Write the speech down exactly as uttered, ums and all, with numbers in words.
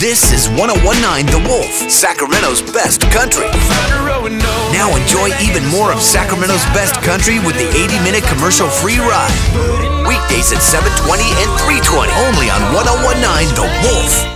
This is one oh one point nine The Wolf, Sacramento's best country. Now enjoy even more of Sacramento's best country with the eighty minute commercial-free ride. Weekdays at seven twenty and three twenty, only on one oh one point nine The Wolf.